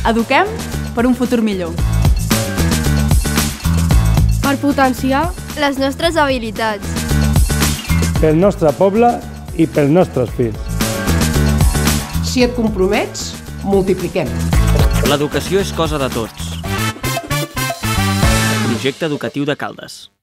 Eduquem per un futur millor. Per potenciar les nostres habilitats. Pel nostre poble i pels nostres fills. Si et compromets, multipliquem. L'educació és cosa de tots. Projecte educatiu de Caldes.